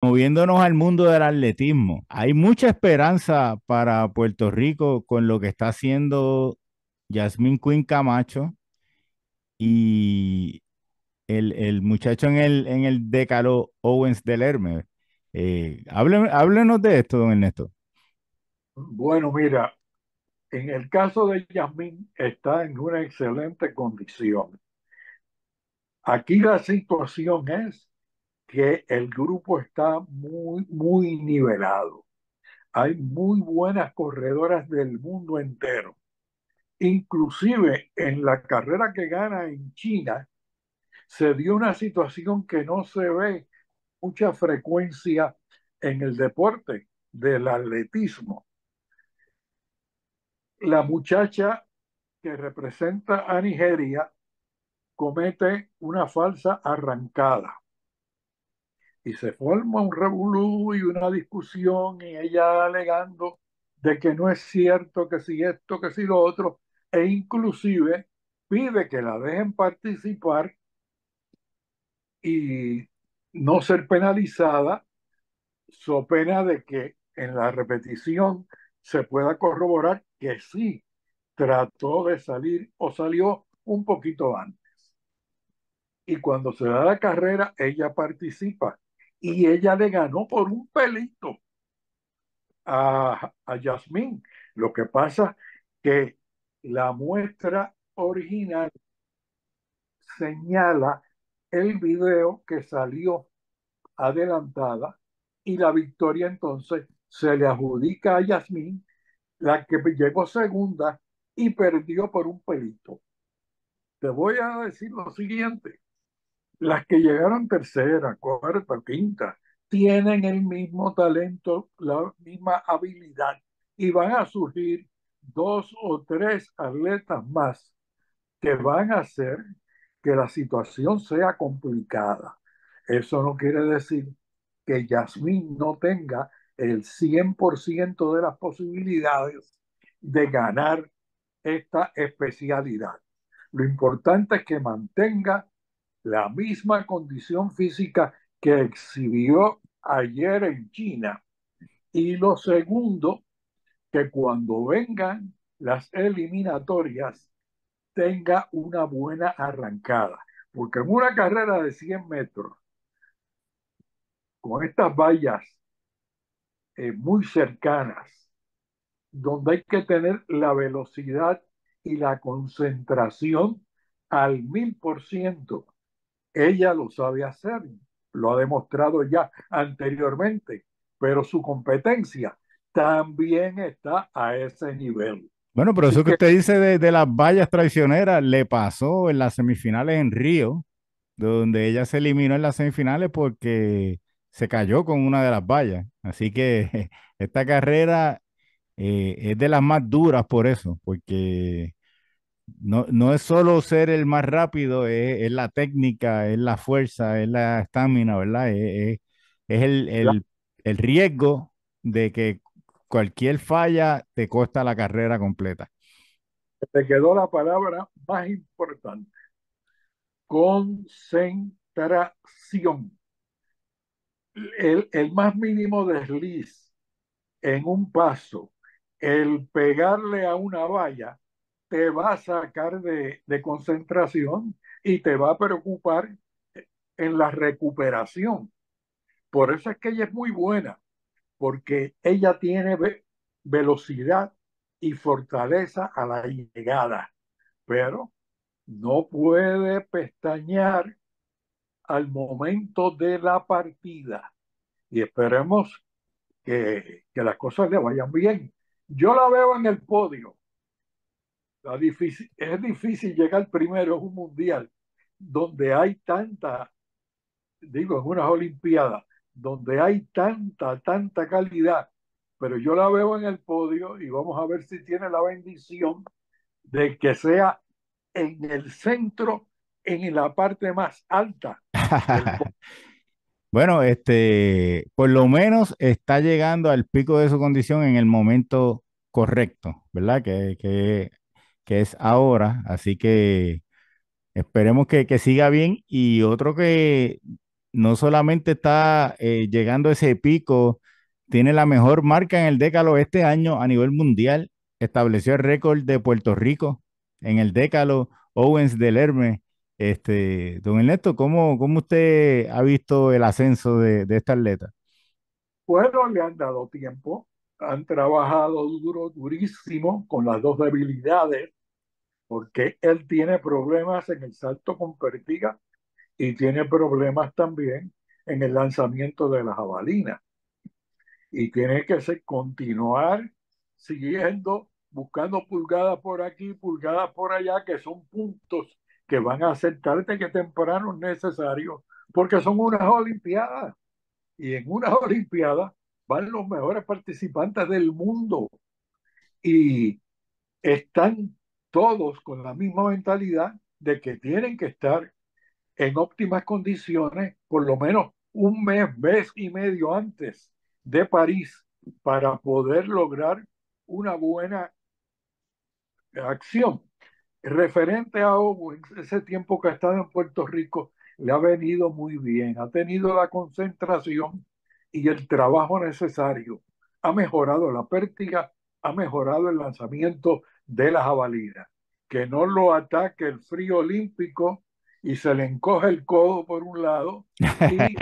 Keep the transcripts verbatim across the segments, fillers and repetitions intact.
moviéndonos al mundo del atletismo, hay mucha esperanza para Puerto Rico con lo que está haciendo Yasmín Quinn Camacho y el, el muchacho en el, en el Décalo Owens del Hermes. Eh, hable- háblenos de esto, don Ernesto. Bueno, mira, en el caso de Yasmín está en una excelente condición. Aquí la situación es que el grupo está muy, muy nivelado. Hay muy buenas corredoras del mundo entero. Inclusive en la carrera que gana en China, se dio una situación que no se ve mucha frecuencia en el deporte del atletismo. La muchacha que representa a Nigeria comete una falsa arrancada y se forma un revolú y una discusión y ella alegando de que no es cierto, que si esto, que si lo otro, e inclusive pide que la dejen participar y no ser penalizada, so pena de que en la repetición se pueda corroborar que sí trató de salir o salió un poquito antes. Y cuando se da la carrera, ella participa y ella le ganó por un pelito a, a Yasmín. Lo que pasa que la muestra original señala el video que salió adelantada y la victoria entonces se le adjudica a Yasmín, la que llegó segunda y perdió por un pelito. Te voy a decir lo siguiente. Las que llegaron tercera, cuarta, quinta, tienen el mismo talento, la misma habilidad y van a surgir dos o tres atletas más que van a hacer que la situación sea complicada. Eso no quiere decir que Yasmín no tenga el cien por ciento de las posibilidades de ganar esta especialidad. Lo importante es que mantenga la misma condición física que exhibió ayer en China. Y lo segundo, que cuando vengan las eliminatorias tenga una buena arrancada. Porque en una carrera de cien metros, con estas vallas eh, muy cercanas, donde hay que tener la velocidad y la concentración al mil por ciento, ella lo sabe hacer, lo ha demostrado ya anteriormente, pero su competencia también está a ese nivel. Bueno, pero Así eso que que usted dice de, de las vallas traicioneras le pasó en las semifinales en Río, donde ella se eliminó en las semifinales porque se cayó con una de las vallas. Así que esta carrera eh, es de las más duras por eso, porque no, no es solo ser el más rápido, es, es la técnica, es la fuerza, es la estamina, ¿verdad? Es, es- es el, la- el- el riesgo de que cualquier falla te cuesta la carrera completa. te quedó la palabra más importante, concentración. El, el más mínimo desliz en un paso, el pegarle a una valla, te va a sacar de, de concentración y te va a preocupar en la recuperación. Por eso es que ella es muy buena, porque ella tiene ve velocidad y fortaleza a la llegada, pero no puede pestañear al momento de la partida. Y esperemos que, que las cosas le vayan bien. Yo la veo en el podio. La difícil, es difícil llegar primero en un mundial donde hay tanta, digo, en unas Olimpiadas, donde hay tanta, tanta calidad, pero yo la veo en el podio y vamos a ver si tiene la bendición de que sea en el centro, en la parte más alta del podio. Bueno, este, por lo menos está llegando al pico de su condición en el momento correcto, ¿verdad? Que, que, que es ahora. Así que esperemos que, que siga bien. Y otro que no solamente está eh, llegando a ese pico, tiene la mejor marca en el Décalo este año a nivel mundial. Estableció el récord de Puerto Rico en el Décalo, Owens del Hermes. Este, don Ernesto, ¿cómo, cómo usted ha visto el ascenso de, de esta atleta? Bueno, le han dado tiempo, han trabajado duro, durísimo con las dos debilidades, porque él tiene problemas en el salto con pértiga y tiene problemas también en el lanzamiento de la jabalina. Y tiene que ser, continuar siguiendo, buscando pulgadas por aquí, pulgadas por allá, que son puntos que van a ser tarde que temprano necesarios, porque son unas Olimpiadas. Y en unas Olimpiadas van los mejores participantes del mundo y están todos con la misma mentalidad de que tienen que estar en óptimas condiciones por lo menos un mes, mes y medio antes de París para poder lograr una buena acción. Referente a Owens, ese tiempo que ha estado en Puerto Rico le ha venido muy bien, ha tenido la concentración y el trabajo necesario, ha mejorado la pértiga, ha mejorado el lanzamiento de la jabalina, que no lo ataque el frío olímpico y se le encoge el codo por un lado y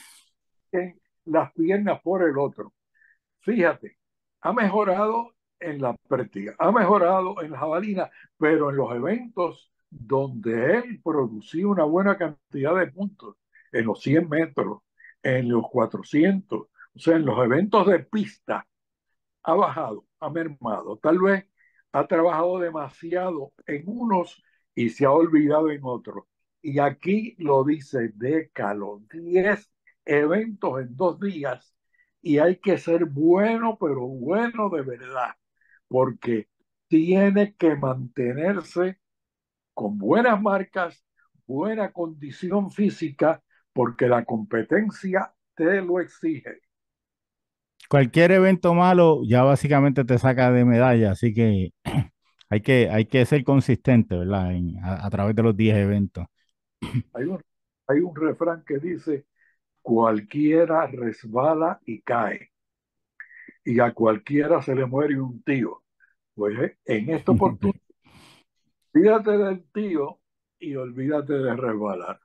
en las piernas por el otro. Fíjate, ha mejorado en la práctica, ha mejorado en la jabalina, pero en los eventos donde él producía una buena cantidad de puntos, en los cien metros, en los cuatrocientos, o sea, en los eventos de pista, ha bajado, ha mermado. Tal vez ha trabajado demasiado en unos y se ha olvidado en otros. Y aquí lo dice Décalo, diez eventos en dos días y hay que ser bueno, pero bueno de verdad, porque tiene que mantenerse con buenas marcas, buena condición física, porque la competencia te lo exige. Cualquier evento malo ya básicamente te saca de medalla, así que hay que, hay que ser consistente, ¿verdad? En- a, a través de los diez eventos. Hay un, hay un refrán que dice, cualquiera resbala y cae, y a cualquiera se le muere un tío. Pues eh, en esta oportunidad, olvídate del tío y olvídate de resbalar.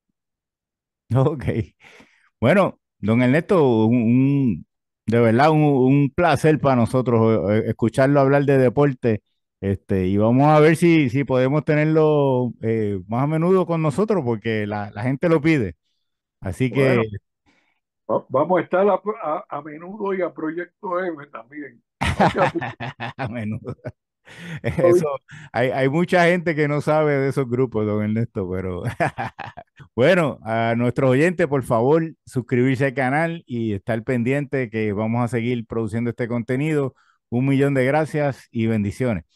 Ok. Bueno, don Ernesto, un, un- de verdad un, un placer para nosotros eh, eh, escucharlo hablar de deporte. Este, y vamos a ver si, si podemos tenerlo eh, más a menudo con nosotros, porque la, la gente lo pide. Así que Bueno, va- vamos a estar a, a- a menudo y a Proyecto M también. No te apures. a menudo. Eso, hay, hay mucha gente que no sabe de esos grupos, don Ernesto, pero bueno, a nuestros oyentes, por favor, suscribirse al canal y estar pendiente que vamos a seguir produciendo este contenido. Un millón de gracias y bendiciones.